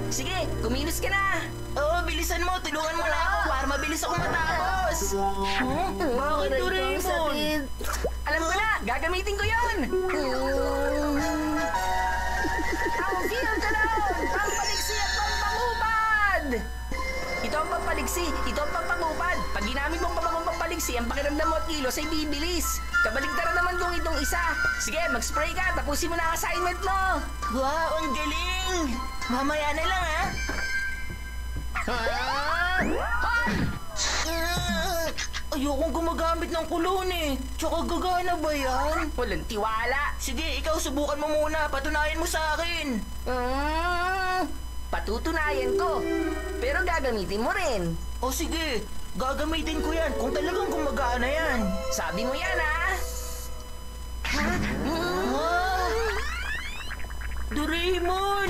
Sige, kumilos ka na. Oo, bilisan mo. Tulungan mo na ako para mabilis ako matapos. Bakit, Doraemon? Alam ko na, gagamitin ko yun. Ang field talon, pampaliksi at pampangupad. Ito ang pampaliksi, ito ang pampangupad. Pag ginamit mong pamangong pampaliksi, ang pakiramdam mo at kilos ay bibilis. Kabaligtaran naman kung itong isa. Sige, mag-spray ka, tapusin mo na ang assignment mo. Wow, ang galing! Mamaya na lang, ha? Ayokong gumagamit ng kulon eh. Tsaka gagana ba yan? Walang tiwala. Sige, ikaw subukan mo muna. Patunayan mo sa akin. Patutunayan ko. Pero gagamitin mo rin. O sige, gagamitin ko yan kung talagang gumagana yan. Sabi mo yan, ha? Doraemon!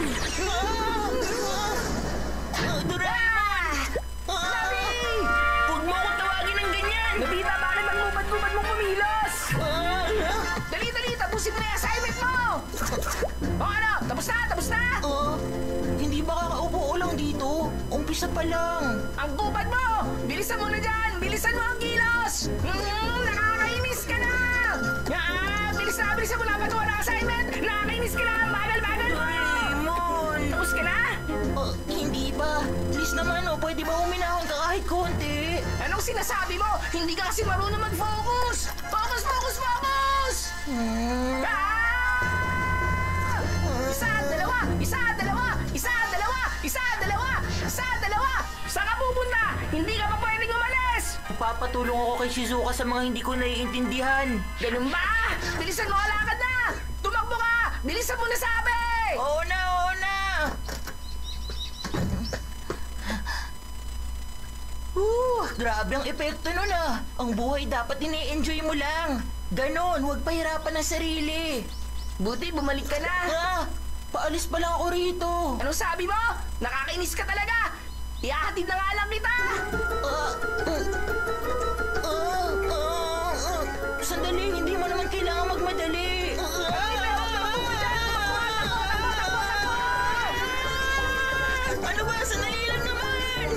Doraemon! Sabi! Huwag mo akong tawagin ng ganyan! Nabita, bakit magmubad-mubad mong kumilos? Dali, tapusin mo na yung assignment mo! O ano, tapos na! Hindi ba kakaupo ko lang dito? Umpisa pa lang. Ang kupad mo! Bilisan mo na dyan! Bilisan mo ang kilos! Nakakainis ka na! Bilisan mo na pagawa ng assignment! Nakakainis ka na! Bagal mo! Doraemon! Tapos ka na? Hindi pa. Please naman, pwede ba huminahon ka kahit konti? Anong sinasabi mo? Hindi ka kasi marunong mag-focus! Focus! Isa, dalawa! Saan ka pupunta? Hindi ka pa pwedeng umalis! Papatulong ako kay Shizuka sa mga hindi ko naiintindihan. Ganun ba? Bilisan mo, alakad na! Tumakbo ka! Bilisan mo na sabi! Oo na! Grabe ang epekto nun ah. Ang buhay dapat ini-enjoy mo lang. Ganon, huwag pahirapan ang sarili. Buti, bumalik ka na. Paalis pa lang ako rito. Anong sabi mo? Nakakainis ka talaga! Ihahatid na nga lang kita! Sandali, hindi mo naman kailangan magmadali. Ano ba? Sandali lang naman!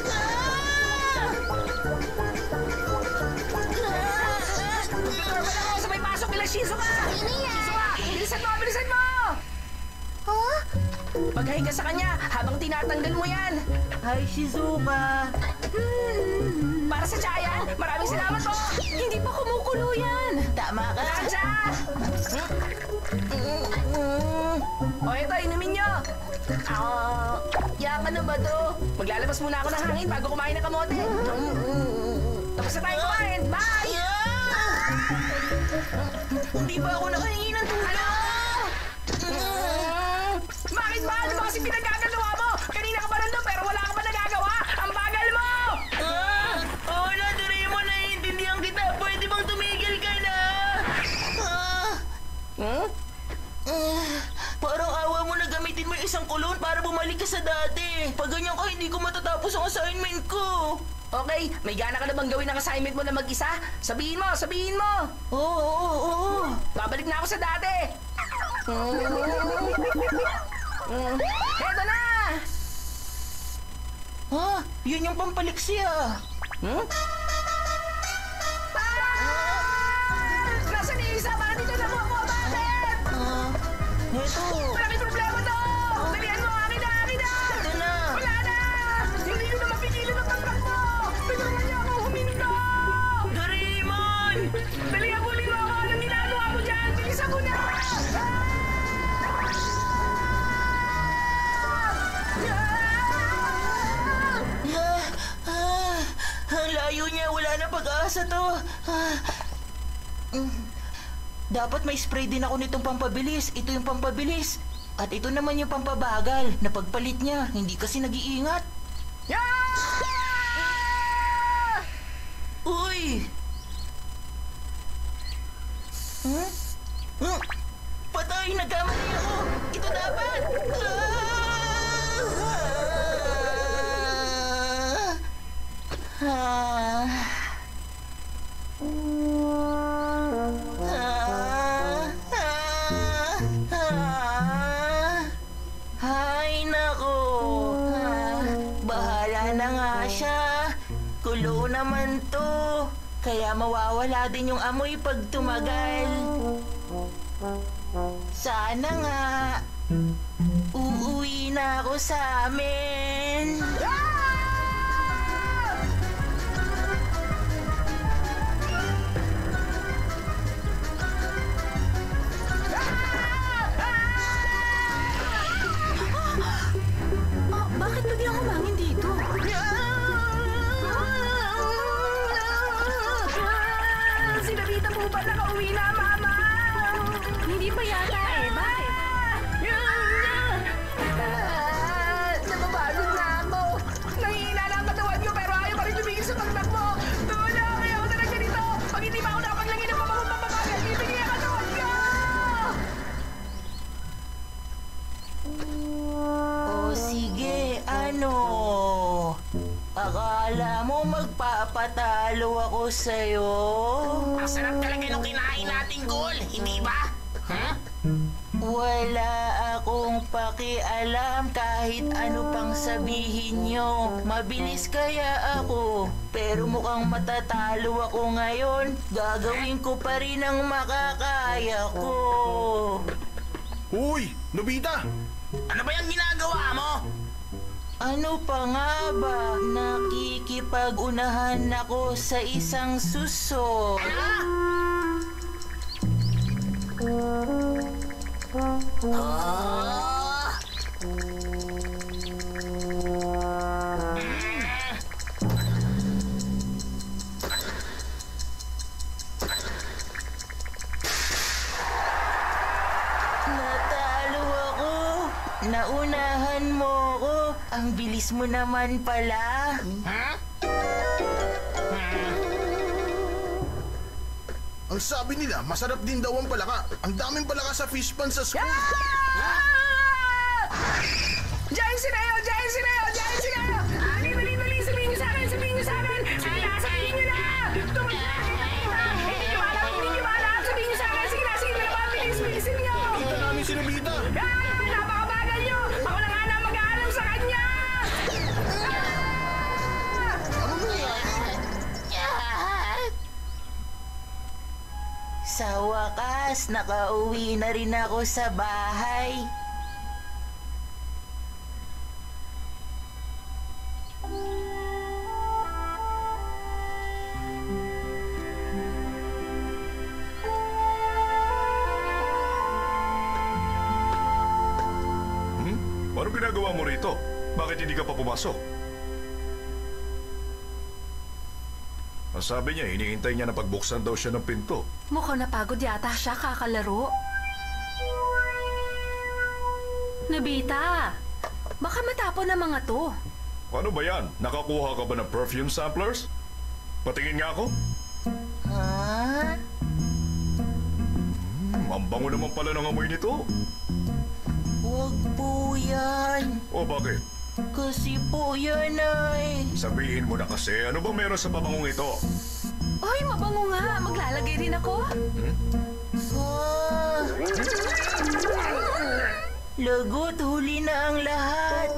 Sa may pasok nila, Shizuka! Shizuka, bilisan mo! Maghahiga sa kanya habang tinatanggal mo yan. Hi, Shizuka. Para sa tsayan, maraming salamat po. Hindi pa kumukulo yan. Tama ka. Raja! O ito, inumin nyo. Yaman na ba to? Maglalabas muna ako ng hangin bago kumain ng kamote. Tapos na tayo kumain. Bye! Hindi ba ako nakahingi ng tulong? Bakit ba? Ano ba kasi pinagkagalawa mo? Kanina ka pa nandun pero wala ka pa nagagawa. Ang bagal mo! Oo na, Doraemon, naiintindihan kita. Pwede bang tumigil ka na? Parang awa mo na gamitin mo yung isang kulon para bumalik ka sa dati. Pag ganyan ka, hindi ko matatapos ang assignment ko. Okay, may gana ka na bang gawin ang assignment mo na mag-isa? Sabihin mo! Oo. Babalik na ako sa dati! Heto na! Yun yung pampaliksi ah. Nasaan yung isa? Bakit dito na mo ako? Bakit? Heto. Malaking problema to! Dalihan mo! Akin na! Ito na. Wala na! Hindi ko na mapigilan ang pagtakbo! Tulungan niyo ako huminto! Doraemon! Dalihan mo ako! Anong ginagawa mo dyan? Bilisan mo na! Ang layo niya. Wala na pag-asa to. Dapat may spray din ako nitong pampabilis. Ito yung pampabilis. At ito naman yung pampabagal. Napagpalit niya. Hindi kasi nag-iingat. Uy! Patay! Nagkamali ako! Ito dapat! Hay nako! Magulo naman to. Kaya mawawala din yung amoy pag tumagal. Sana nga. Uuwi na ako sa amin. Bakit biglang humangin dito? Si Nabita po ba nakauwi na, Mama? Hindi pa yata eh. Bakit? Nababagod na ako. Nangihina na ang katawan ko pero ayaw pa rin tumigil sa pagtakbo. Tulong! Ayaw na lang ganito. Pag hindi pa ako nakapaglangin ng pamahong papabagal, bibigyan ang katawan ko! O sige, ano? Akala mo magpapatalo ako sa'yo? Masarap talaga nung kinain nating goal, hindi ba? Huh? Wala akong pakialam kahit ano pang sabihin nyo. Mabilis kaya ako, pero mukhang matatalo ako ngayon. Gagawin ko pa rin ang makakaya ko. Uy, Nobita! Ano ba yung ginagawa mo? Ano pa nga ba? Nakikipag-unahan ako sa isang suso. Natalo ako. Naunahan mo ako. Ang bilis mo naman pala. Huh? Ang sabi nila, masarap din daw ang palaka. Ang daming palaka sa fish pan sa school. Diyan sila yun! Diyan sila yun! Diyan sila yun! Dali! Sabihin niyo sa akin! Sabihin niyo sa akin! Sige na! Sabihin niyo na! Hindi niyo alam! Hindi niyo alam! Sabihin niyo sa akin! Sige na! Bilisin niyo! Kita namin si Nobita. Napakabagal niyo! Ako na nga na mag-aalam sa kanya! Ano nangyari? Sa wakas, nakauwi na rin ako sa bahay. Anong ginagawa mo rito? Bakit hindi ka pa pumasok? Ang sabi niya, hinihintay niya na pagbuksan daw siya ng pinto. Mukhang napagod yata siya kakalaro. Nabita, baka matapon na mga to. Ano ba yan? Nakakuha ka ba ng perfume samplers? Patingin nga ako. Ha? Ang bango naman pala ng amoy nito. Huwag po yan. O bakit? Kasi po yan ay... Sabihin mo na kasi, ano ba meron sa pabangong ito? Hoy, mabango nga. Maglalagay rin ako. Ah. Lagot, huli na ang lahat.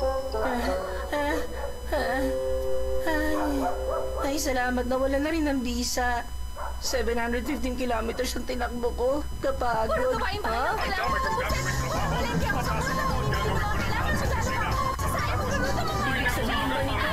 Ay, salamat na wala na rin ng visa. 715 kilometers ang tinakbo ko. Kapagod. Puro gawain pa kayo. Kailangan ko ubusin. Palengke ako sa mga. Kailangan sa dalawa. Sasayang ko ganun ang mga.